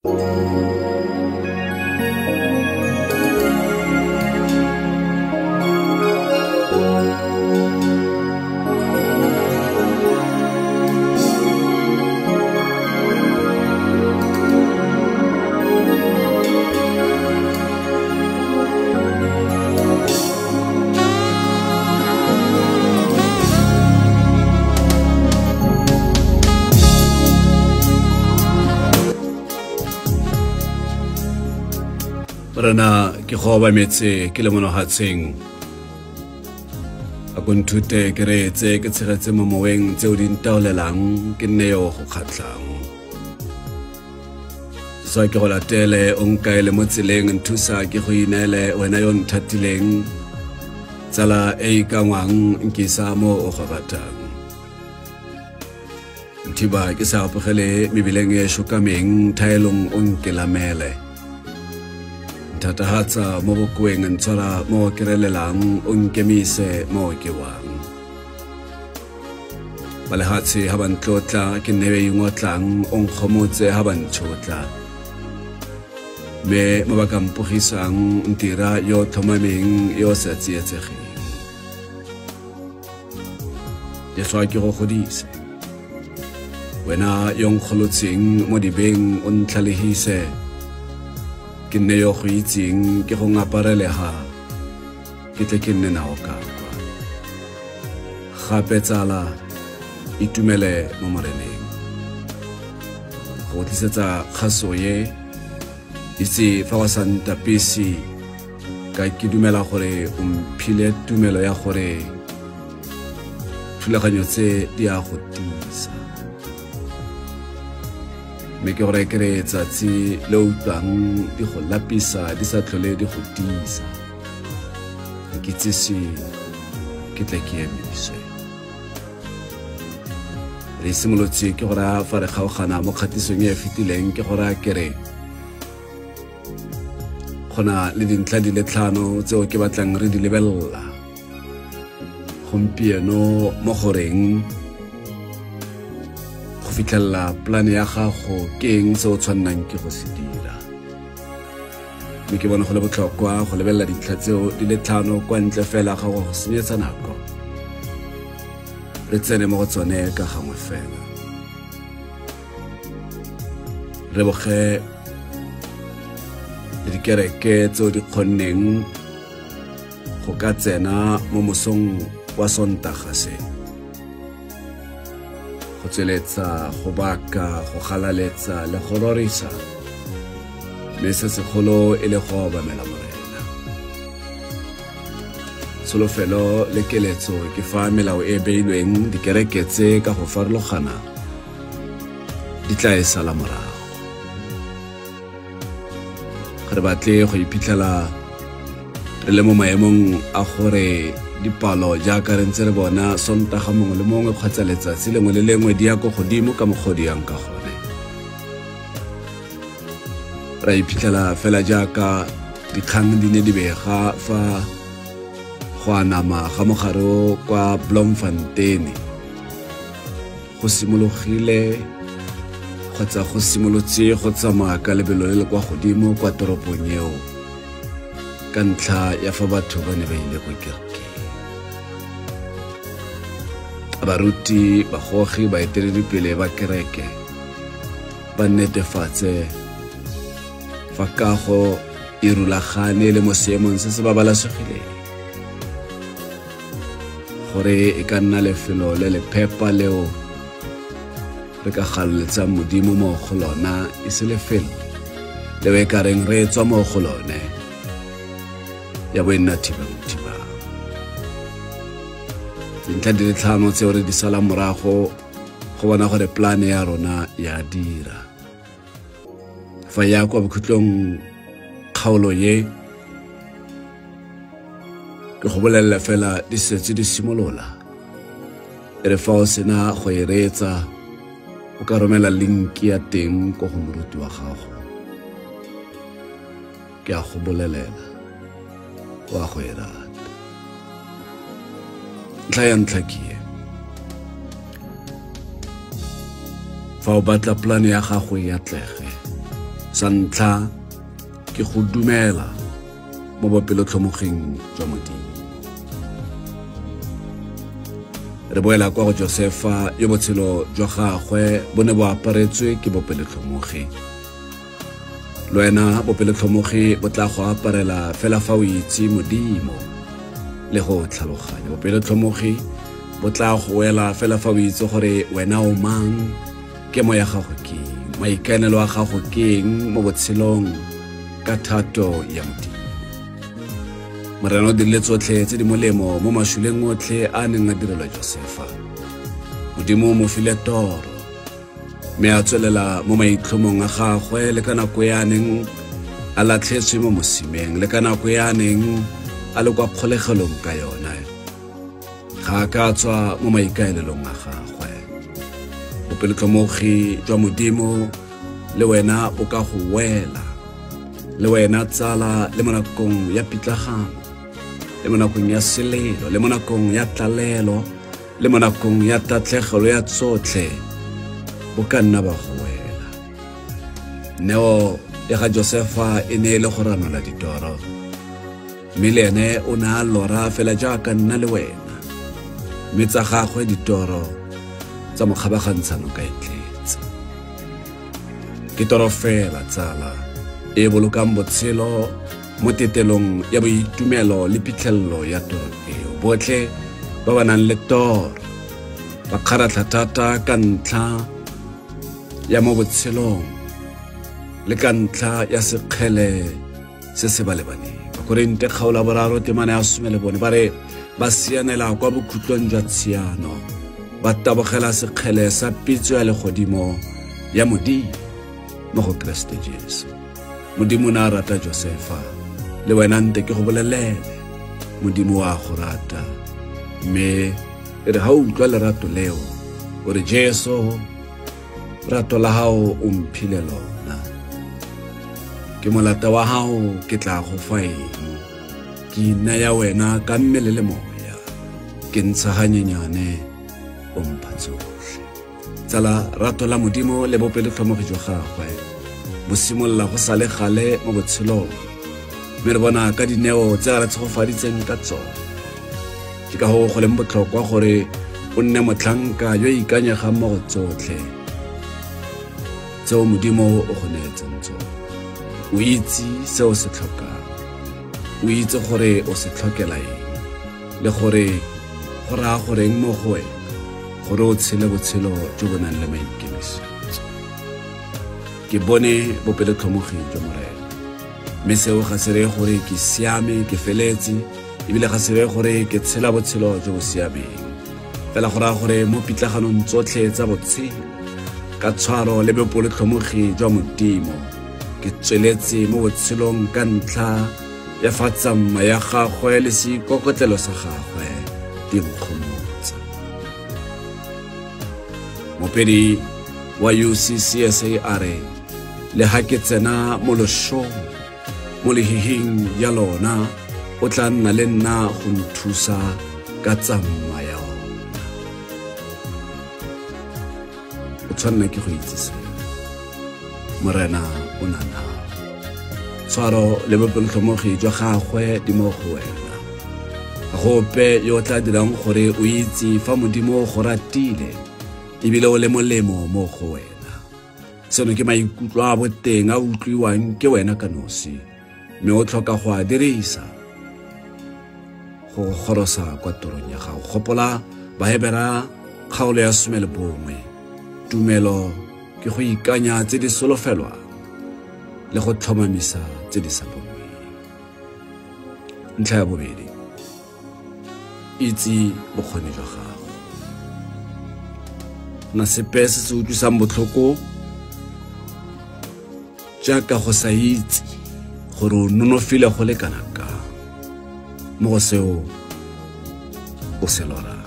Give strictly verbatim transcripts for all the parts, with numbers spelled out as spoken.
Rana ke goba metse ke le monohatseng a kontute ke retse ke tshegetse mo moeng tse o di ntaolelang ke nne yo go khatlang so ke go latele o nkaele mo tseleng nthusa ke go inele wena yo nthatileng tsala e ikangwang nkisa mo o go batang ntiba ke sa apogele mebileng e shokameng thaelong o nkelamele tatahatsa mo bokweng ntshwara mo kerelelang o nkemise mo ke wang balehatsi ha ba ntlotla ke nebe ingotlang o nkgomotse ha ba ntshotla me mo ba ka mpogisang ntira yo tlhomameng yo sa tsietsegeng ke tswa ke go godise wena yo nkgolotseng mo dibeng o ntlalehise ke nne yo go itseng ke go ngapareleha ke tle ke nne nao ka kwa gape tsala itumele mo moreneng go tlisetsa kgaso ye itse fa wa santa pisi ka ke dumela gore o mphile tumelo ya gore thulaganyo tse di a go tisa me ke gore kere tsatsi le utlwang di go lapisa di sa tlhole di go tisa ke tsisi ke tle ke emise re simolotse ke gore fa re kgaogana mo kgatisong e fetileng ke gore kere gona le dintlha di le tlhano tseo ke batlang re di lebelela gompieno mo goreng fitlhella plane ya gago ke eng se o tshwannang ke go se dira mme ke bona go le botlhokwa go lebelela dintlha tseo di le tlhano kwa ntle fela ga go senyetsa nako re tsene mo go tsone ka gangwe fela re boge le dikereke tseo di kgonneng go ka tsena mo mosong wa sontaga se go tsweletsa go baka go galaletsa le go rorisa mme se segolo e le go obamela morena solofelo le keletso ke fa melao e beilweng dikereke tse ka go farologana di tla e sala morago re batle go iphitlhela re le mo maemong a gore dipalo jaaka re ntse re bona sontaga mongwe le mongwe kgotsa letsatsi lengwe le lengwe di ya go godimo ka mogodi yang ka gone ra iphitlhela fela jaaka dikgang di ne di bega fa go anama ga mogare kwa Bloemfontein go simologile kgotsa go simolotse go tsamaya ka lebelo le le kwa godimo kwa toropong eo ka ntlha ya fa batho ba ne ba ile go kereke baruti bagogi baeteledipele ba kereke ba netefatse fa kago e rulagane le mo seemong se se babalesegileng gore e ka nna lefelo le le phepa leo re ka galoletsang modimo mo go lona e se lefelo leo e ka reng re tswa mo go lone ya bo e nna thibang-thibang dintlha di le tlhano tseo re di sala morago go bona gore plane ya rona ya dira fa ya kwa bokhutlong kgaolo ye ke go bolelela fela di setse di simolola e re fa o sena go e reetsa o ka romela linki ya teng ko go moruti wa gago ke a go bolelela wa go e rata ntlha ya ntlha ke e fa o batla plane ya gago e atlege Sa ntlha ke go dumela mo bopelotlhomogeng jwa Modimo. Re boela kwa go Josefa yo botshelo jwa gagwe bo ne bo aparetswe ke bopelotlhomogi. Le wena bopelotlhomogi bo tla go aparela fela fa o itse Modimo le go tlhaloganya. Bopelotlhomogi bo tla go wela fela fa o itse gore wena o mang, kemo ya gago ke eng, maikaelelo a gago ke eng mo botshelong ka thato ya Modimo. Morena o dirile tsotlhe tse di molemo mo mašuleng otlhe a neng a direlwa Josefa. Modimo o mo file toro, mme a tswelela mo maitlhomong a gagwe le ka nako ya neng a latlhetswe mo mosimeng, le ka nako ya neng a le kwa kgolegelong ka yona. Ga a ka tswa mo maikaelelong a gagwe. Bopelotlhomogi jwa Modimo le wena o ka go wela, le wena tsala, le mo nakong ya pitlagano, le mo nakong ya selelo, le mo nakong ya tlalelo, le mo nakong ya tatlhegelo ya tsotlhe, bo ka nna ba go wela. Neo ya ga Josefa e ne e le go ranola ditoro, mme le ene o ne a lora fela jaaka nna le wena, mme tsa gagwe ditoro tsa mo kgabagantshano ka e tletse. Ke toro fela tsala e bolokang botshelo mo tetelong ya boitumelo le phitlhelelo ya toro eo. Botlhe ba ba nang le toro ba kgaratlha thata ka ntlha ya mo botshelong le ka ntlha ya sekgele se se ba lebaneng. Bakorinte kgaolo ya boraro temana ya some le bone ba re ba sianela kwa bokhutlong jwa tshiano, ba tabogela sekgele sa pitso ya legodimo ya Modimo mo go Kriste Jesu. Modimo na rata Josefa, le wena nte ke go bolelele Modimo wa go rata, mme e re ha o utlwa lerato leo o re Jesu, rato la hao o mphile lona. Ke molata wa hao ke tla go fa eng, ke inaya wena ka mmele le moya, ke ntsha hanyenyane o mpha tsotlhe. Tsala, rato la Modimo le bopelotlhomogi jwa gagwe bo simolola go sa le gale mo botshelong, mme re bona ka dineo tse a re tshegofaditseng ka tsone. Ke ka go go leng botlhokwa gore o nne motlhanka yo ikanyegang mo go tsotlhe tseo Modimo o go neetseng tsone. O itse se o se tlhokang, o itse gore o se tlhokela eng, le gore go raya goreng mo go wena gore o tshele botshelo jo bo nang le maikemisetso. Ke bone bopelotlhomogi jwa Morena, mme seo ga se reye gore ke siame, ke feletse, ebile ga se reye gore ke tshela botshelo jo bo siameng. Fela go raya gore mo pitlaganong tsotlhe tsa botshelo ka tshwaro le bopelotlhomogi jwa Modimo ke tsweletse mo botshelong ka ntlha ya fa tsamma ya gagwe le seikokotlelo sa gagwe di nkgomotsa. Mopedi wa U C C S A a re, le ha ke tsena mo loshong mo lehihing ya lona, o tla nna le nna go nthusa ka tsamma ya ona. O tshwanela ke go itse seo, Morena o na nao. Tshwaro le bopelotlhomogi jwa gagwe di mo go wena. Ga gope yo o tla dirang gore o itse fa Modimo go ratile ebile o le molemo mo go wena. Seno ke maikutlo a boteng a utlwiwang ke wena ka nosi, mme o tlhoka go a dirisa go gorosa kwa torong ya gago. Gopola Bahebera kgaolo ya some le bongwe, tumelo ke go ikanya tse di solofelwang le go tlhomamisa tse di sa bonweng. Ntlha ya bobedi, itse bokgoni jwa gago. Na sepe se se utlwisang botlhoko jaaka go sa itse gore o nonofile go le kana kang mo go seo o se lorang,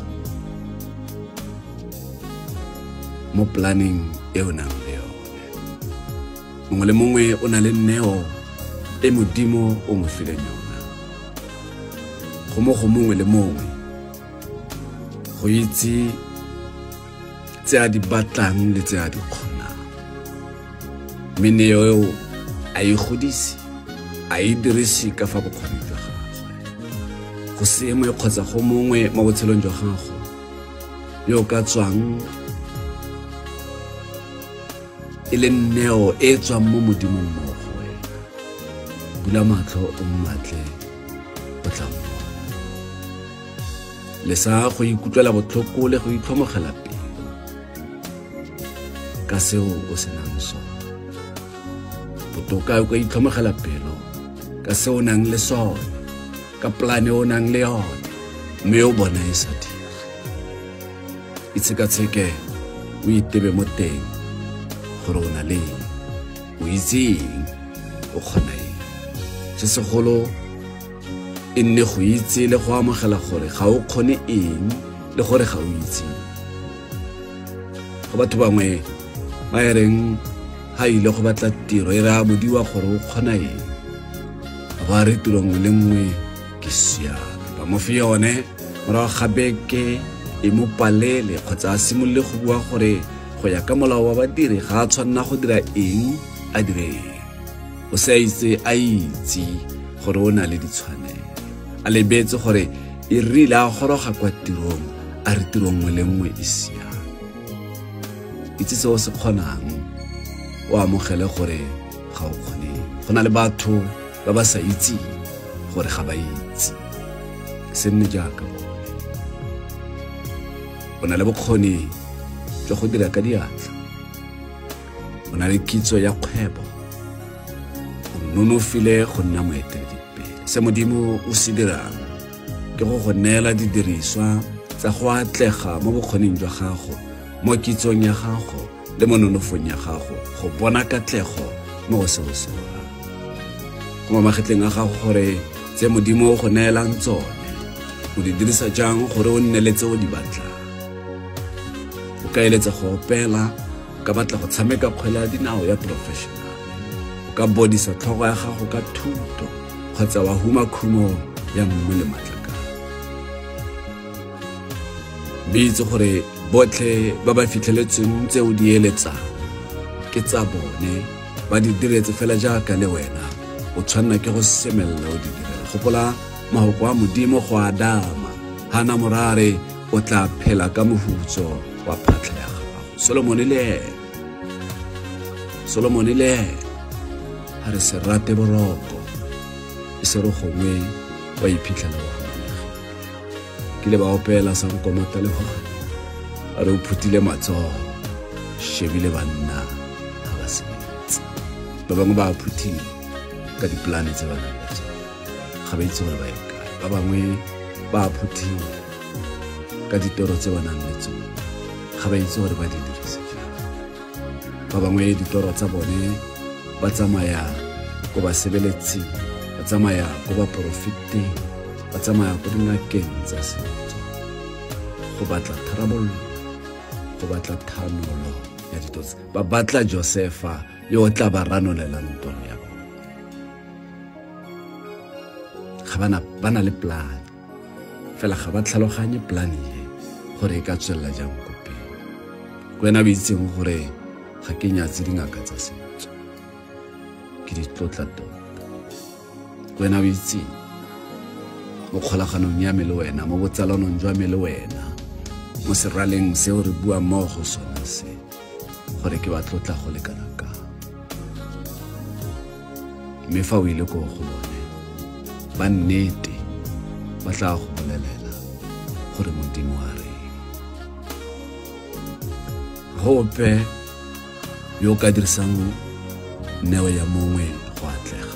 mo planning e o nang le yone. Mongwe le mongwe o na le neo e Modimo o mo fileng yona. Go mo go mongwe le mongwe go itse tse a di batlang le tse a di kgonang, mme neo eo a e godise a e dirise ka fa bokgoni jwa gagwe go seemo kgotsa go mongwe mo botshelong jwa gago yo ka tswang e le neo e tswang mo modimong mo go wena bula matlho o mmatle o tla mmona le sa go ikutlwela botlhoko le go itlhomogela pele ka seo o senang sone botoka o ka itlhomogela pelo ka seo o nang le sone ka plane o nang le yone mme o bona e sa dire itsekatsheke o itebe mo teng gore o na le o itseng o kgona eng se segolo e nne go itse le go amogela gore ga o kgone eng le gore ga o itse go batho bangwe ba e reng ha ile go batla tiro e ra bodiwa gore o kgona eng ba re tiro nngwe le nngwe ke siame ba mo fe yone morago ga beke e mo palele kgotsa a simolole go bua gore go ya ka molao wa badiri ga a tshwanna go dira eng a dire eng o sa itse a itse gore o na le ditshwanelo a lebetse gore e rile a goroga kwa tirong a re tiro nngwe le nngwe e siame itse se o se kgonang o amogele gore ga o kgone go na le batho ba ba sa itse gore ga ba itse se nne jaaka bone o na le bokgoni jwa go dira ka diatla o na le kitso ya kgwebo o nonofile go nna moeteledipele se modimo o se dirang ke go go neela didiriswa tsa go atlega mo bokgoning jwa gago mo kitsong ya gago le mo nonofong ya gago go bona katlego mo go seo se dirang go mamagetleng a gago gore tse modimo go neelang tsone o di dirisa jang gore o nne le tse o di batlang o ka eletsa go opela o ka batla go tshameka kgwele ya dinao ya professional o ka bodisa tlhogo ya gago ka thuto kgotsa wa huma khumo ya mmu le matlakala bitse gore botlhe ba ba fitlheletseng tse o di eletsang ke tsa bone ba di diretse fela jaaka le wena o tshwanna ke go semelela o di direla gopola mahoko a modimo go Adama hana morare o tla phela ka mohutso wa phatlha ya gago Solomon le Solomon le ha re se rate boroko e se ro gongwe wa iphitlhela go ke le ba opela sa nkomota le go a re o phutile matsogo shebile banna ha ba sebetsa ba bangwe ba phuthile ka diplane tse ba nang le tsona ga ba itse gore ba ye kae ba bangwe ba phuthile ka ditoro tse ba nang le tsona ga ba itse gore ba di dirise jang ba bangwe ditoro tsa bone ba tsamaya go ba sebeletsi ba tsamaya go ba profiteng ba tsamaya go dingakeng tsa setso go batla tharabollo go batla thanolo ya ditotsi ba batla Josefa yo o tla ba ranolelang toro ya bona ga bana bana le plan fela ga ba tlhaloganye plan e gore e ka tswela jang go pele kwena ba itseng gore ga ke nyatse dingaka tsa setso ke di tlotla tota kwena ba itseng mo kgolaganong ya me le wena mo botsalonong jwa me le wena mo seraleng se o re bua mo go sona se gore ke ba tlotla go lekana ka mme fa o ile go go bone ba nnete ba tla go bolelela gore modimo a re gope yo ka dirisang neo ya mongwe go atlega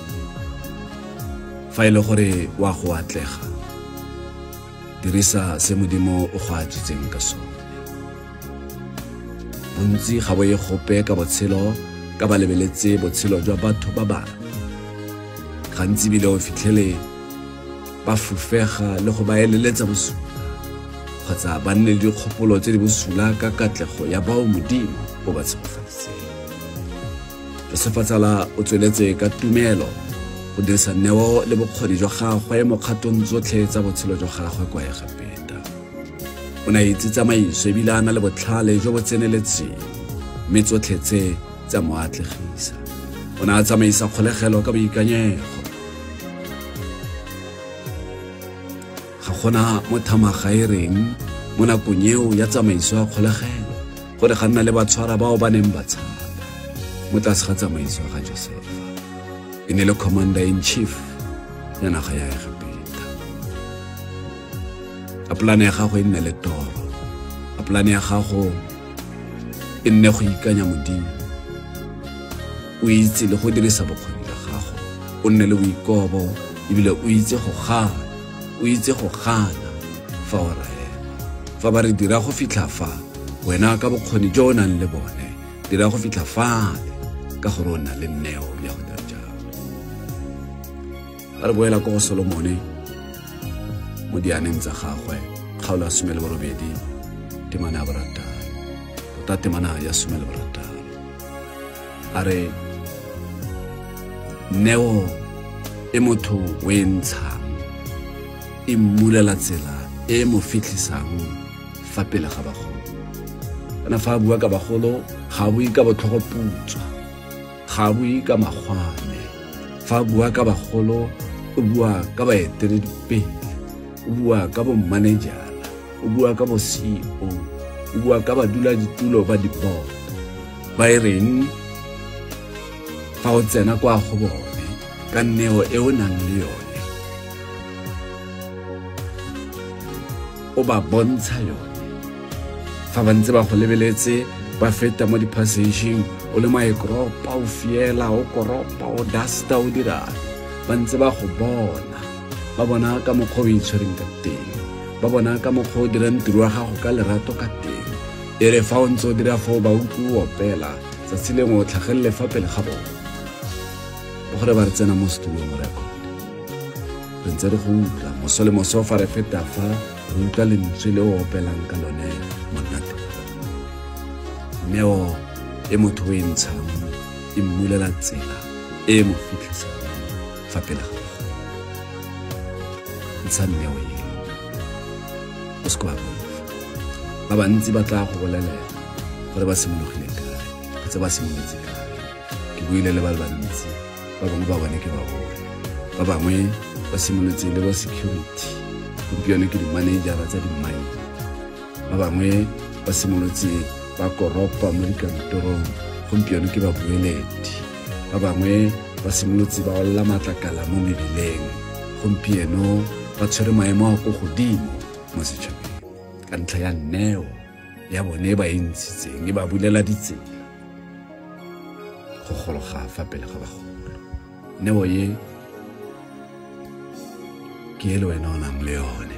fa ile gore wa go atlega dirisa se modimo o go atitseng ka sone bontsi ga bo ye gope ka botshelo ka ba lebeletse botshelo jwa batho ba bangwe gantsi bile o fitlhele ba fufega le go ba eleletsa bosula kgotsa ba nne le dikgopolo tse di bosula ka katlego ya bao modimo o ba tshegofaditseng Josefa tsala o tsweletse ka tumelo go dirisa neo le bokgoni jwa gagwe mo kgatong tsotlhe tsa botshelo jwa gagwe kwa ya gapeta o na itse tsamaiso ebile a na le botlhale jo bo tseneletseng mme tsotlhe tse tsa mo atlegisa o na tsamaisa kgolegelo ka boikanyego ga gona mothamaga e reng mo nakong eo ya tsamaiso ya kgolegelo gore ga nna le batshwara bao ba neng ba tshaba mo tlase ga tsamaiso ga Josefa e ne le commander in chief ya naga ya Egipeta. A plane ya gago e nne le toro, a plane ya gago e nne go ikanya modimo, o itse le go dirisa bokgoni jwa gago, o nne le boikobo ebile o itse go gana, o itse go gana fa o raya. Fa ba re dira go fitlha fa, wena ka bokgoni jo o nang le bone dira go fitlha fale ka gore o na le neo ya go dira jalo. Ba re boela ko go Solomone mo dianeng tsa gagwe kgaolo ya some le borobedi temana ya borataro tota temana ya some le borataro a re neo e motho o e ntshang e mmulela tsela e mo fitlhisang fa pele ga bagolo. Kana fa a bua ka bagolo ga a bue ka botlhogoputswa, ga a bue ka magwane. Fa a bua ka bagolo o bua ka baeteledipele, o bua ka bommanejara, o bua ka bo C E O, o bua ka baduladitulo ba diboto ba e reng fa o tsena kwa go bone ka neo e o nang le yone o ba bontsha yone. Fa ba ntse ba go lebeletse ba feta mo di-passageng o le maekoropa o fiela o koropa o dasta o dirang, ba ntse ba go bona, ba bona ka mokgwa o itshwereng ka teng, ba bona ka mokgwa o dirang tiro ya gago ka lerato ka teng. E re fa o ntse o dira fao ba utlwe o opela tsatsi lengwe o tlhagelele fa pele ga bone o gore ba re tsena mo setulong mo record re ntse re go utlwa moso le moso fa re feta fa re utlwa lentswe le o opelang ka lone monate. Neo e motho o e ntshang e mmulela tsela e mo fitlhisang fa pele ga bone. Ntsha neo e o se ko ba boifa. Ba bantsi ba tla go bolelela gore ba simologile kae kgotsa ba simolotse kae. Ke buile le ba le bantsi, ba bangwe ba bone ke ba bone, ba bangwe ba simolotse le ba security, gompieno ke di-managera tsa di-mine, ba bangwe ba simolotse ba koropa mo dikantorong, gompieno ke babueledi, ba bangwe ba simolotse ba olla matlakala mo mebileng, gompieno ba tshwere maemo a go godimo mo setšhabeng ka ntlha ya neo ya bone ba e ntshitseng e ba bulela ditsela go gologa fa pele ga bagolo. Neo ye ke e le wena o nang le yone,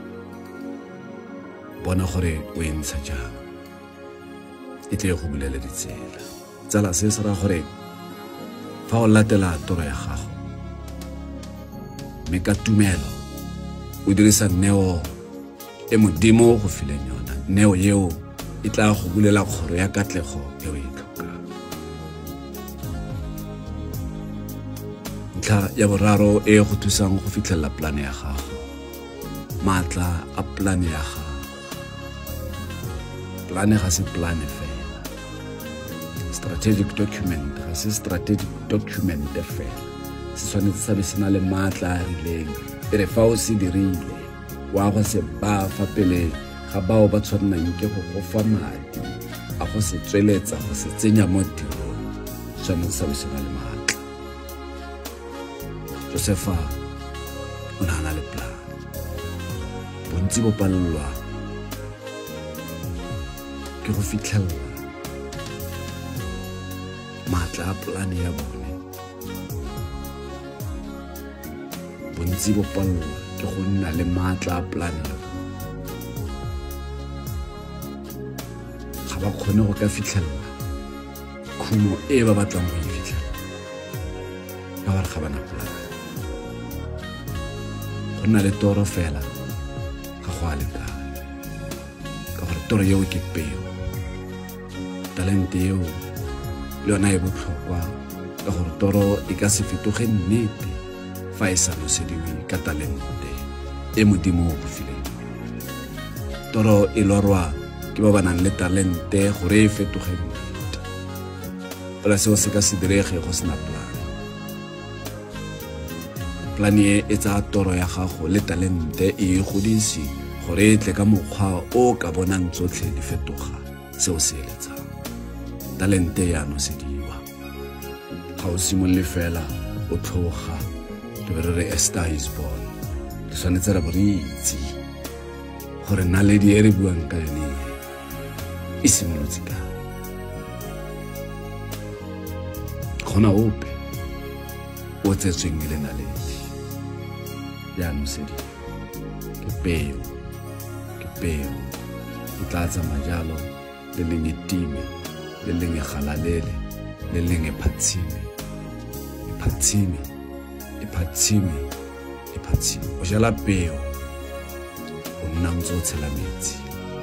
bona gore o e ntsha jang e tle go bulela ditsela. Tsala se se ra gore fa o latela toro ya gago mme ka tumelo o dirisa neo e modimo go fileng yona, neo yeo e tla go bulela kgoro ya katlego e o e tlhokang. Ntlha ya boraro e go thusang go fitlhelela plane ya gago, maatla a plane ya gago. Plane ga se plane fela, strategic document ga se strategic document fela, se tshwanetse sa be se na le maatla a rileng e re fa o se dirile wa go se ba fa pele ga bao ba tshwanang ke go go fa madi a go se tsweletsa go se tsenya mo tirong, tshwanetse sa be se na le maatla. Josefa o na na le plan, bontsi bo palelwa ke go fitlhelela maatla a plane ya bone, bontsi bo palelwa ke go nna le maatla a plane ya bone, ga ba kgone go ka fitlhelela khumo e ba batlang go e fitlhelela ka gore ga bana plane. Go nna le toro fela ga go a lekana ka gore toro yeo ke peo, talente yeo le yona e botlhokwa ka gore toro e ka se fetoge nnete fa e sa nosediwe ka talente e modimo o go fileng. Toro e lorwa ke ba ba nang le talente gore e fetoge nnete. fela seo se ka se direge go sena plan. Plan e e tsa toro ya gago le talente e godisi gore e tle ka mokgwa o ka bonang tsotlhe di fetoga seo se eletsang. Talente ya no sediwa ga o simolle fela o tlhoga le re re a star is born. Re tshwanetse ra bo re itse gore naledi e re buang ka yone e simolotse ka gona ope o tsetsweng le naledi ya no sediwa ke peo ke peo o tla tsamaya jalo le leng time le leng galalele le leng phatsime phatsime phatsime phatsime o jala peo o nna ntse o tshela metsi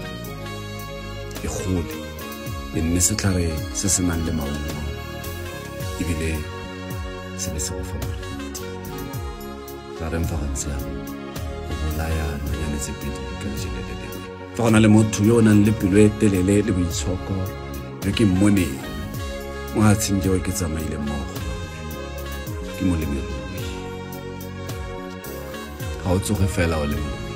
e gole e nne setlhare se se nang le maungo ebile se be se go fa moriti tla reng fa go ntse jalo go bolaya nonyane tse pedi ka lejele le lengwe fa go na le motho yo o nang le pelo e telele le boitshoko yo ke mmoneng mo hatsheng jeo ke tsamaile mmogo ke molemirui ga o tsoge fela o le mongwe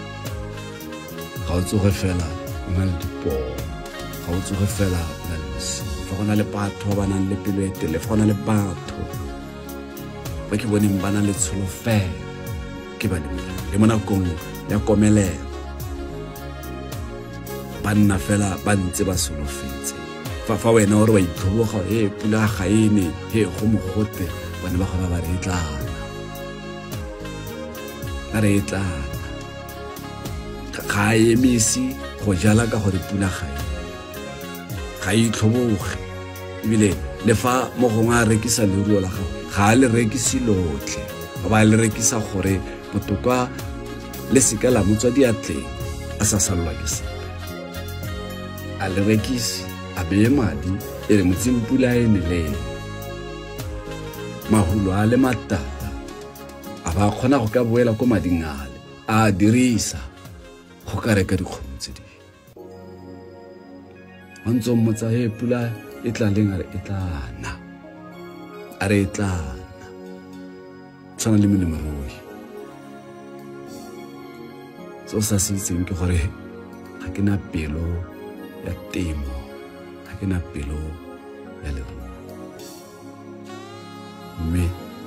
ga o tsoge fela o na le dipoo ga o tsoge fela o na le bosenyi fa go na le batho ba nang le pelo e telele fa go na le batho ba ke boneng ba na le tsholofelo ke balemirui le mo nakong ya komelelo ba nna fela ba ntse ba solofetse fa fa wena o re wa itlhoboga e pula ga ene he go mogote bana ba gona ba re tlana ba re tlana ga e emisi go jala ka gore pula ga e ga e itlhoboge ebile le fa mo gongwe a rekisa leruo la gago ga le rekisi lotlhe ba le rekisa gore botoka le seka la motswa diatleng a sa salwa ke sepe a le rekisi a beye madi e re motseng pula e neleng mahulo a le matala a ba kgona go ka boela ko mading ale a dirisa go ka reka dikgomo tse di o ntse o mmotsa he pula e tla leng a re e tlana a re e tlana tshwana le molemirui so sa se itseng ke gore ga ke na pelo ya temo ga ke na pelo ya leruo mme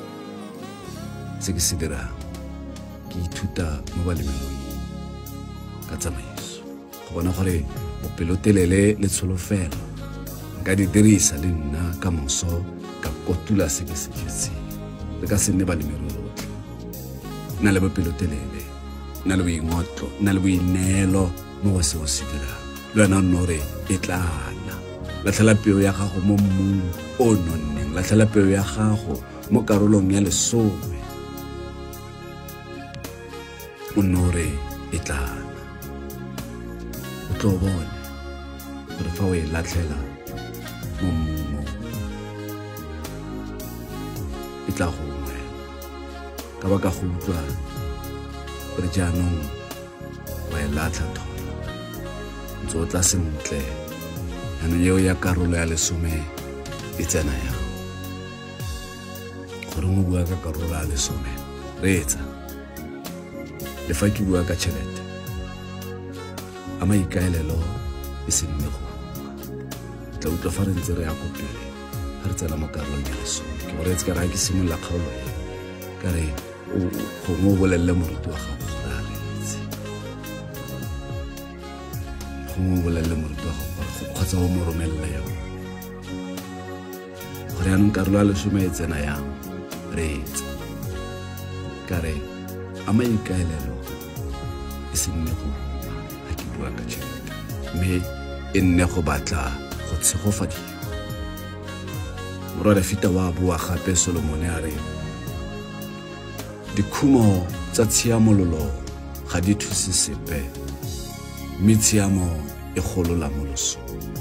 se ke se dirang ke ithuta mo balemiruing ka tsamaiso go bona gore bopelotelele le tsholofelo nka di dirisa le nna ka moso ka kotula se ke se jetseng le ka se nne balemirui rotlhe nna le bopelotelele nna le boingotlo nna le boineelo mo go seo se dirang le wena o nne gore e tlana latlhela peo ya gago mo mmung o nonneng latlhela peo ya gago mo karolong ya lesome o nne gore e tlana o tlo bone gore fa o e latlhela mo mmung e tla go ngwela ka baka go utlwa gore jaanong wa e latlha thola ntse o tla sentle yanong eo ya karolo ya lesome e tsena yang gore mo bua ka karolo ya lesome reetsa le fa ke bua ka tšhelete a maikaelelo e se nne go tla utlwa fa re ntse re ya ko pele ga re tsena mo karolong ya lesome ke gore etse ka re a ke simolola kgaolo e ka re gongwe o bolelele moruti wa gago gore a reetse gongwe o bolelele moruti wa gago gore kgotsa o mo romelele yone gore yanong karolo ya lesome e tsena yang reetsa ka re a maikaelelo e se nne go ga ke bua ka tšhelete mme e nne go batla go tshegofadiwa morwa Dafita wa bua gape Solomone a re dikhumo tsa tshiamololo ga di thuse sepe mme tshiamo e golola moloso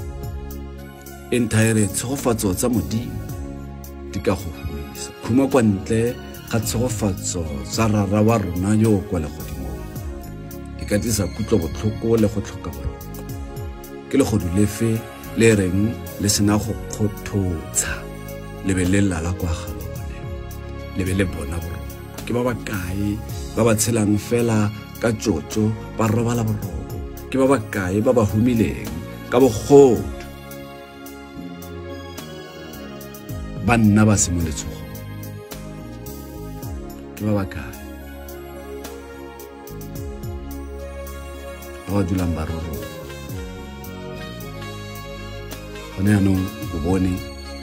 entire tshegofatso tsa modimo di ka go humisa khuma kwa ntle ga tshegofatso tsa rara wa rona yo kwa le godimo e ka tlisa kutlo botlhoko le go tlhoka boroko ke le go dulefe le reng le sena go kgothotsha le be le lala kwa ga lone le be le bona boroko ke ba ba kae ba ba tshelang fela ka tjotjo ba robala boroko ke ba ba kae ba ba humileng ka bogodu ba nna ba se mo letsogo ke ba ba kae ba dulang ba roro gone anong o bone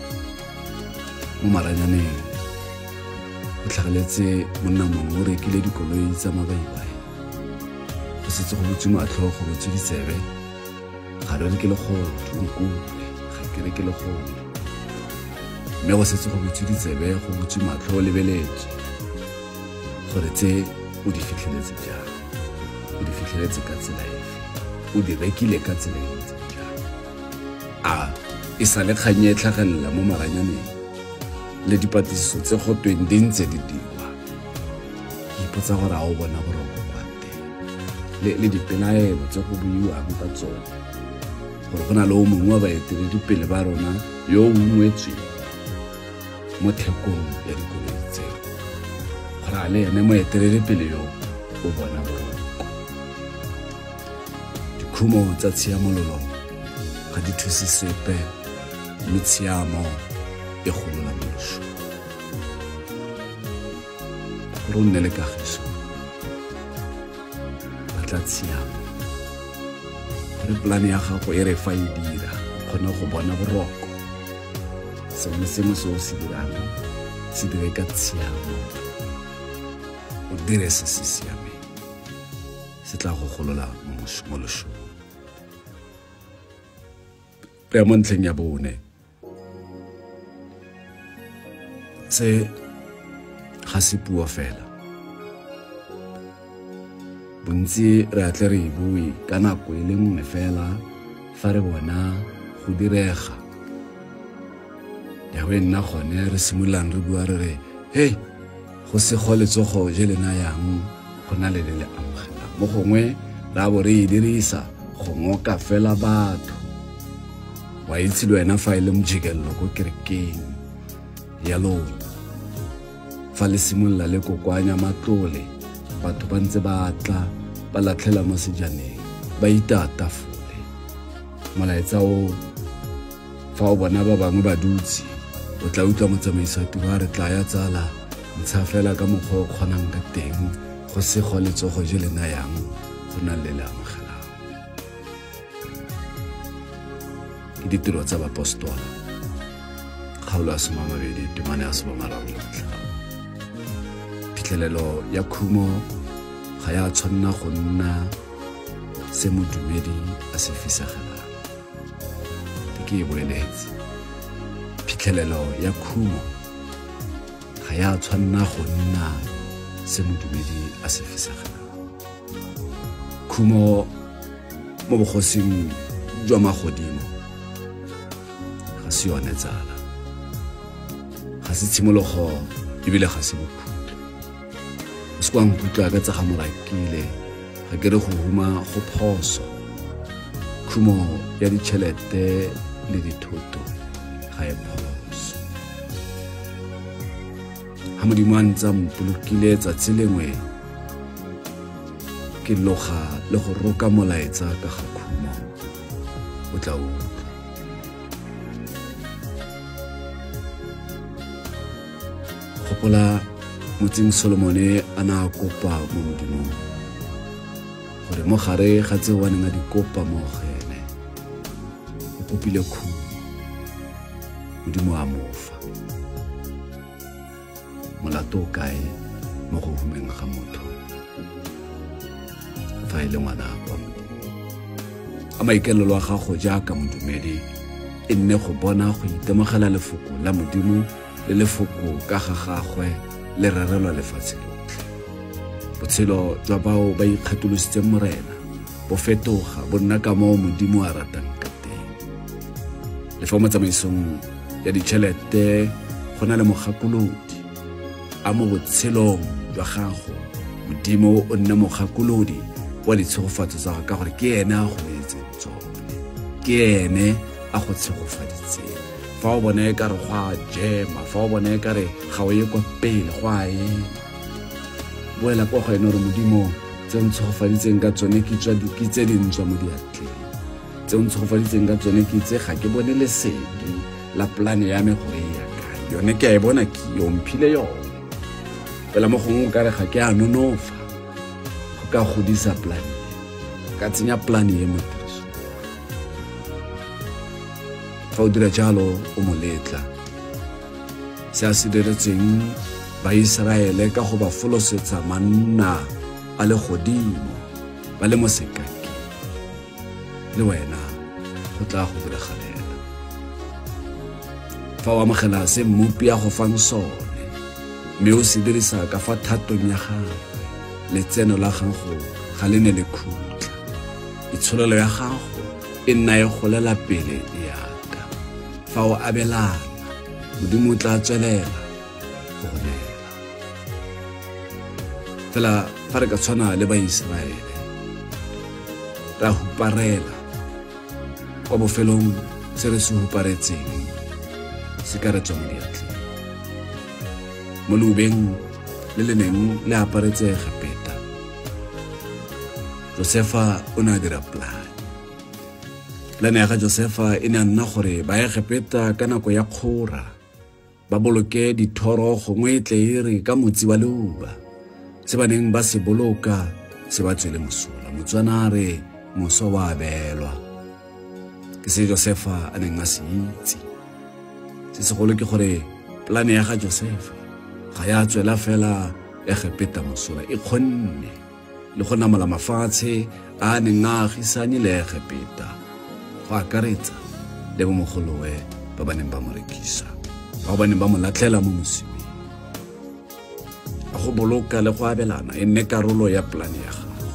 mo maranyaneng go tlhageletse monna mongwe o rekile dikoloi tsa mabaibai go setse go botse matlho go botse ditsebe ga re re ke le go nkutlwe ga ke re ke le go mme go setse go botse ditsebe go botse matlho o lebeletse gore tse o di fitlheletse jang o di fitlheletse ka tsela efe o di rekile ka tsela e ntse jang a e sa le kganye e tlhagelela mo maranyaneng le dipatiso tse go tweng di ntse di diwa ke ipotsa gore a o bona boroko kwa teng le dipelaelo tse go buiwang ka tsone gore go na le o mongwe wa baeteledipele ba rona yo o ungwetsweng mo thekong ya dikoloi tseo gore a le ene moeteledipele yo o bona boroko dikhumo tsa tshiamololo ga di thuse sepe mme tshiamo e golola moloso gore o nne le kagiso ba tla tshiamo gore polane ya gago e re fa e dira kgone go bona boroko sengwe le sengwe se o se dirang se dire ka tshiamo o dire se se siameng se tla go golola molosong re mo ntlheng ya bone se ga se puo fela bontsi re atle re e bue ka nako e le nngwe fela fa re bona go direga ya we nna gone re simololang re bua re re hei go se go letsogo je lena yang go na le le amogelang mo gongwe ra bo re e dirisa go ngoka fela batho wa itse le wena fa ile mjikelo ko kerekeng ya lona fa le simolola le kokwanya matlole batho ba ntse ba tla ba latlhela mo sejaneng ba itatafole molaetsa o fa o bona ba bangwe ba dutse o tla utlwa motsamaisi wa tiro a re tla ya tsala ntsha fela ka mokgwa o kgonang ka teng go se go letsogo je le nayang go na le le amogelang ke ditiro tsa bapostola kgaolo ya soma a mabedi temane ya soma a mararo le botlhano phitlhelelo ya khumo ga ya tshwanna go nna se modumedi a se fisagelang ke e boeletse phitlhelelo ya khumo ga ya tshwanna go nna se modumedi a se fisagelang khumo mo bogosing jwa magodimo ga se yone tsala ga se tshimologo ebile ga se bokhutlo o se kwa nkutlwa ka tsa ga morakile ga ke re go huma go phoso khumo ya ditšhelete le dithoto ga e phoso ha modimo a ntse a mpolokile tsatsi lengwe ke loga le go roka molaetsa ka ga khumo o tla utlwa gopola motseng Solomone a na a kopa mo modimong gore mo gare ga tse wa neng a di kopa mo gene o kopile khumo modimo a mofa molato o kae mo go humeng ga motho fa e le ngwana wa modimo a maikelelo a gago jaaka modumedi e nne go bona go itemogela lefoko la modimo le lefoko ka ga gagwe le rarelwa lefatshe lotlhe botshelo jwa bao ba ikgatolositseng morena bo fetoga bo nna ka moo modimo a ratang ka teng le fa mo tsamaisong ya ditšhelete go na le mogakolodi a mo botshelong jwa gago modimo o nne mogakolodi wa ditshegofatso tsa ka gore ke ene a go etseng tsone ke ene a go tshegofaditseng, fa o bone ka re go a jema, fa o bone ka re ga o ye kwa pele go a ema. Boela kwa go ene re Modimo tse ntshegofaditseng ka tsone ke tse dintswa mo diatleng, tse ntshegofaditseng ka tsone ke tse ga ke bone lesedi la polane ya me gore e ya kae, yone ke a e bona ke yo mphile yone. Fela mo gongwe ka re ga ke a nonofa go ka godisa polane ka tsenya polane e mo tirisong. Fa o dira jalo o mo letla se a se diretseng Baiseraele ka go ba folosetsa manna a le godimo ba le mo sekakeng, le wena go tla go diragalela. Fa o amogela se mmupi a go fang sone mme o se dirisa ka fa thatong ya gago, letseno la gago ga le ne le khutla, itsholelo ya gago e nna e golela pele e ata. Fa o abelana Modimo o tla tswelela go go neela. Fela fa re ka tshwana le Baiseraele, ra huparela kwa bofelong se re se huparetseng se ka re tswa mo diatleng, mo leubeng le le neng le aparetse Egepeta. Josefa o ne a dira polane. Polane ya ga Josefa e ne a nna gore ba Egepeta ka nako ya kgora ba boloke dithoro gongwe tle e re ka motsi wa leuba, se ba neng ba se boloka se ba tswele mosola. Motswana a re moso wa abelwa. Ke se Josefa a neng a se itse. Se segolo ke gore polane ya ga Josefa ga ya tswela fela Egepeta mosola, e kgonne le go namala mafatshe a neng a agisane le Egepeta, go akaretsa le bomogolowe ba ba neng ba mo rekisa, ba ba neng ba mo latlhela mo mosimeng. A go boloka le go abelana e nne karolo ya polane ya gago.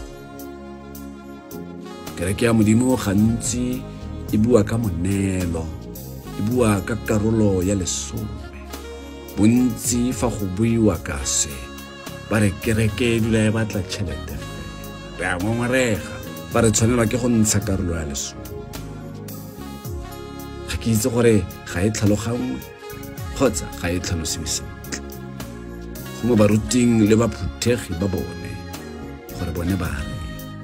Kereke ya Modimo gantsi e bua ka monelo, e bua ka karolo ya lesome. Bontsi fa go buiwa ka se ba re kereke e dula e batla tšhelete fela, re a ngongorega ba re tshwanelwa ke go ntsha karolo ya lesome. Ga ke itse gore ga e tlhalogangwe kgotsa ga e tlhalosiwe sentle go mo baruting le baphuthegi ba bone gore bone ba re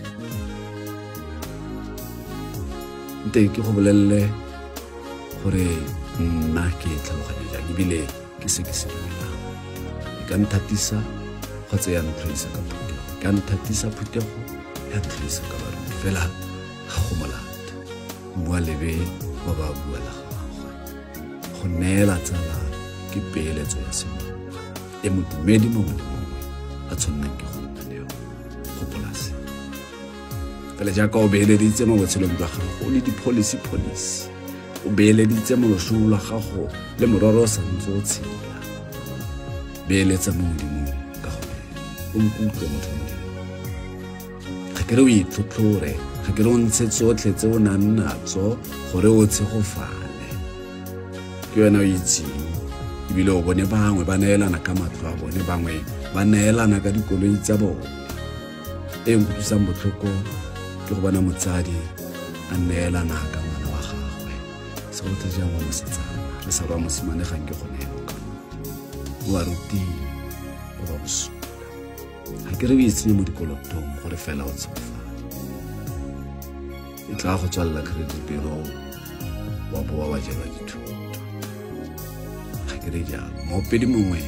nte ke go bolelle gore nna ke tlhaloganya jang ebile ke se ke se dumelang. E ka nthatisa kgotsa ya ntlhoisa ka phuthego, ka nthatisa phuthego ya ntlhoisa ka baruti, fela ga go molata bua lebe ba ba bua la gagwe. Go neela tsala ke peeletso ya semmupa e modumedi mongwe le mongwe a tshwannang ke go nna le yone go polase. Fela jaaka o beeleditse mo botshelong jwa gago o le di-policy policy, o beeleditse mo losong lwa gago le mororo o santse o tshela, beeletsa mo Modimong ka gore o nkutlwe motho Modimo. Ga ke re o itlhotlhore, ga ke re o ntshe tsotlhe tse o nang natso gore o tshegofale. Ke wena o itseng, ebile o bone bangwe ba neelana ka matlo a bone, bangwe ba neelana ka dikoloi tsa bone. E nkutlwisang botlhoko ke go bona motsadi a neelana ka ngwana wa gagwe. Se go tla jang wa mosetsana, re sa ba mosimane gang ke go neelwa ka o a ruting o ba bosula. Ga ke re o itsenye mo dikolotong gore fela o tshegofale, e tla go tswalela credit bureau wa boa wa jelwa dithuto. Ga ke re jalo moopedi mongwe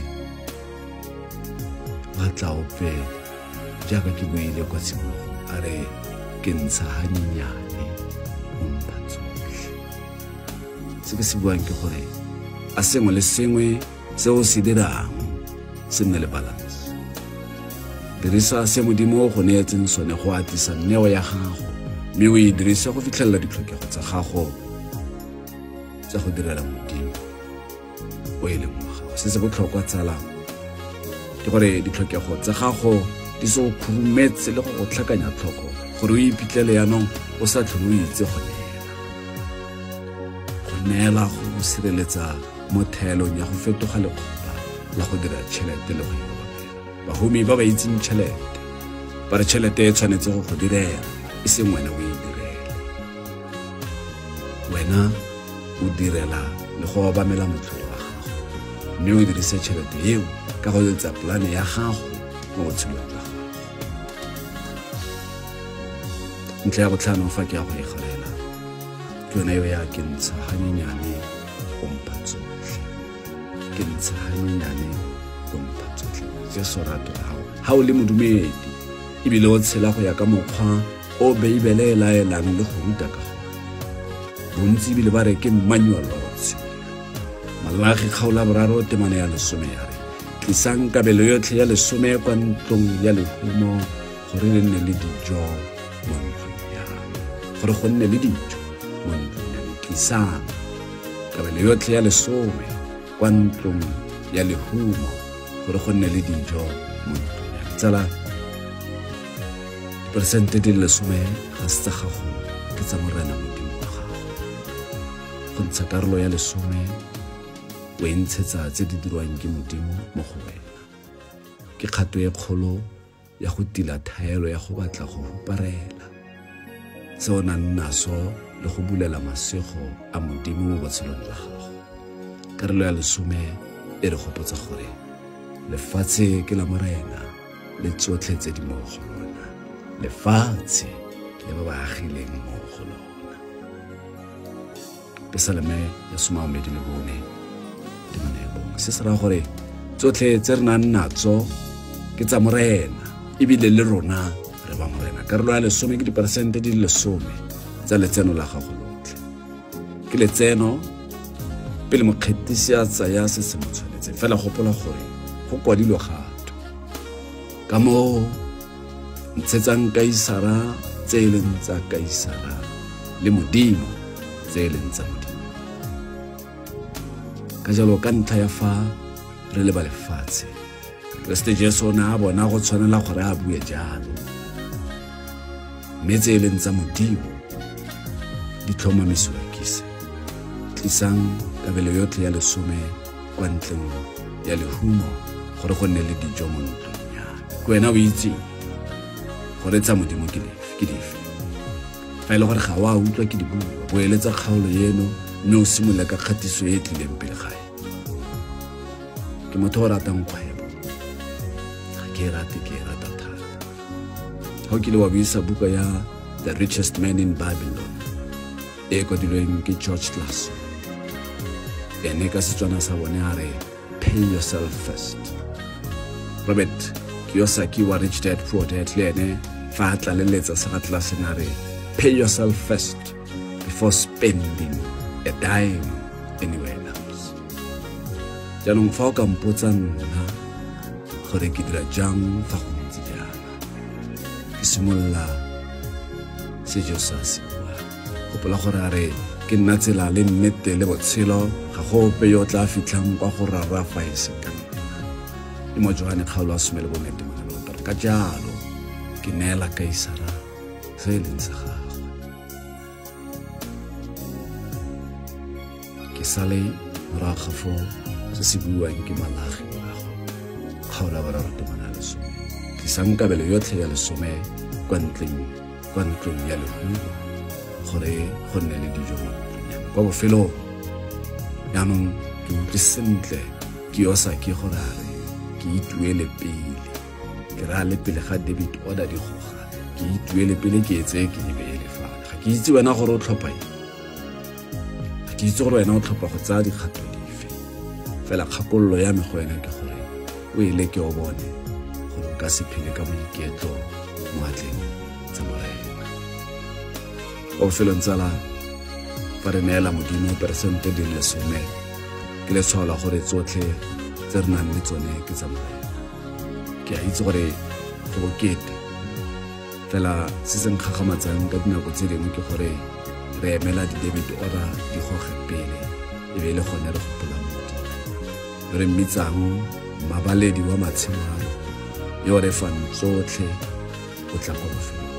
wa tla ope jaaka ke buile kwa tshimologong a re ke ntsha ganyenyane mo mpha tsotlhe. Se ke se buang ke gore a sengwe le sengwe se o se dirang se nne le balance. Dirisa se Modimo go neetseng sone go atisa neo ya gago, mme o e dirisa go fitlhelela ditlhokego tsa gago tsa go direla Modimo o e leng wa gago. Se se botlhokwa tsala ke gore ditlhokego tsa gago di se o khurumetse le go go tlhakanya tlhoko gore o iphitlhele yaanong o sa tlhole o itse go neela. Go neela go go sireletsa mo thaelong ya go fetoga lekgopa la go dira tšhelete le go e obamela. Bahumi ba ba itseng tšhelete ba re tšhelete e tshwanetse go go direla, e seng wena o e direle. Wena o direla le go obamela motlholo wa gago mme o dirise tšhelete eo ka go etsa polane ya gago mo botshelong jwa gago. Ntlha ya botlhano fa ke ya go egalela ke yone eo ya ke ntsha ganyenyane o mpha tsotlhe, ke ntsha ganyenyane o mpha tsotlhe. Jesu rato la gago ga o le modumedi ebile o tshela go ya ka mokgwa o beibele e laelang le go ruta ka gore bontsi ebile ba re ke manual wa botshelo. Malagi kgaolo boraro temane ya lesome ya re tlisang kabelo yotlhe ya lesome kwa ntlong ya lehumo gore le nne le dijo mo ntlong ya gore go nne le dijo mo ntlong ya tlisang kabelo yotlhe ya lesome kwa ntlong ya lehumo gore go nne le dijo mo ntlong ya tsala. Persente di lesome ga se tsa gago ke tsa morena modimo wa gago. Go ntsha karolo ya lesome o e ntshetsa tse di dirwang ke modimo mo go wena. Ke kgato e kgolo ya go tila thaelo ya go batla go huparela se o nang naso le go bulela masego a modimo mo botshelong jwa gago. Karolo ya lesome e re gopotsa gore lefatshe ke la morena le tsotlhe tse di mo go lona, lefatshe le ba ba agileng mo go lona. Pesaleme ya somamedi le bone temane ya bone se se ra gore tsotlhe tse re nang natso ke tsa morena ebile le rona re ba morena. Karolo ya lesome ke diperesente di le lesome tsa letseno la gago lotlhe. Ke letseno pele mokgethisi a tsaya se se mo tshwanetseng fela gopola gore go kwadilwe gato ka mo ntshetsang kaisara tse e leng tsa kaisara le modimo tse e leng tsa modimo. Ka jalo ka ntlha ya fa re le ba lefatshe Kriste Jesu na a bona go tshwanela gore a bue jalo mme tse e leng tsa modimo di tlhomamisiwa ke se. Tlisang kabelo yotlhe ya lesome kwa ntleng ya lehumo gore go nne le dijo mo ntlong ya ko wena o itse gore tsa modimo ke dife. Fa e le gore ga wa utlwa ke dibua o eletsa kgaolo eno mme o simolola ka kgatiso e e tlileng pele gae. Ke motho o ratang kgwebo, ga ke e rate ke e rata thata. Ga o kile wa buisa buka ya The Richest Man in Babylon e kwadilweng ke George Clason, ene ka Setswana sa bone a re pay yourself first. Robert Kiyosaki wa Rich Dad Poor Dad le ene fa a tlaleletsa sa ga Clason a re pay yourself first before spending a dime anywhere else. Jaanong fa o ka mpotsa nna gore ke dira jang fa go ntse jaana, ke simolola se Jesu a se bua. Gopola gore a re ke nna tsela le nnete le botshelo, ga go ope yo tla fitlhang kwa go rara fa e se ka nna. E mo Johane kgaolo a some le bonnete mo le ka jalo ke neela kaisara se e leng sa gagwe. Ke sale morago fo se se buang ke Malagi morago kgaolo a boraro temana ya lesome. Tlisang kabelo yotlhe ya lesome kwa ntleng kwa ntlong ya lehumo gore go nne le dijo mo ntlong. Kwa bofelong jaanong ke utlwe sentle Kiyosaki gore a re ke ituele pele, ke ra le pele ga debit order di goga, ke ituele pele ke etse ke e beele fana. Ga ke itse wena gore o tlhopha eng, ga ke itse gore wena o tlhopha go tsaya dikgato dife, fela kgakololo ya me go wena ke gore o ile ke o bone gore o ka se phele ka boiketlo mo atleng tsa morena. O felong tsala fa re neela modimo peresente di le lesome ke letshwao la gore tsotlhe tse re nang le tsone ke tsa morena. Ke a itse gore go bokete fela se se nkgagamatsang ka dinako tse dingwe ke gore re emela di-debit order di goge pele e be le gone re gopola modimo re mmitsang mabaledi wa matshelo a yo re fang tsotlhe o tla kwa bofelong.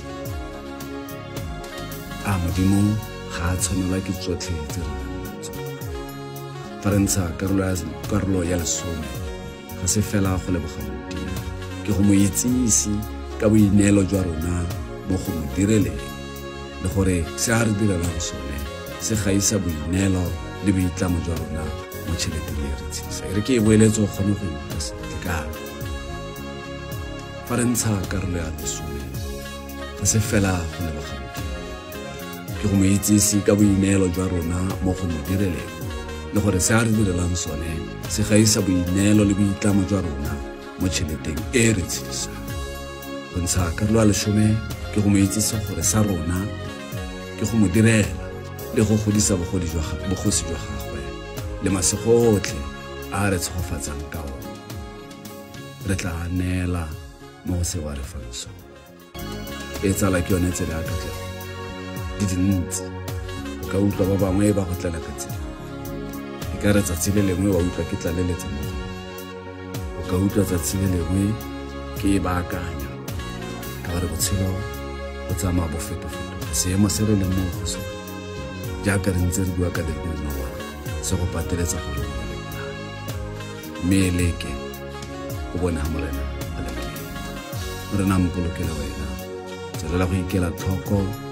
A modimo ga a tshwanelwa ke tsotlhe tse re nang le tsone. Fa re ntsha karolo ya lesome ga se fela go leboga modimo, ke go mo itsise ka boineelo jwa rona mo go mo direleng le gore se a re direlang sone se gaisa boineelo le boitlamo jwa rona mo tšheleteng e re tshedisa e re ke e boeletse o kgone go utlwa sentle kana fa re ntsha karolo ya lesome ga se fela go lebega Modimo ke go mo itsise ka boineelo jwa rona mo go mo direleng le gore se a re direlang sone se gaisa boineelo le boitlamo jwa rona mo tšheleteng e re tshedisang go ntsha karolo ya lesome ke go mo itsise gore sa rona ke go mo direla le go godisa bogosi jwa gagwe le masegotlhe a re tshegofatsang ka ona re tla neela mo go se wa re fang sone e tsala ke yone tsela ya katlego di dintsi o ka utlwa ba bangwe ba go tlela ka tsela e ka re tsatsi le lengwe wa utlwa ke tlaleletse mo go o ka utlwa tsatsi le lengwe ke e baakanya ka gore botshelo go tsamaya bo feto-feto seemo se re leng mo go sone jaaka re ntse re bua ka lenoa se go pateletsa gore o le bona mme leke o bone ha morena a le morena morena mpolokele wena tswelela go ikela tlhoko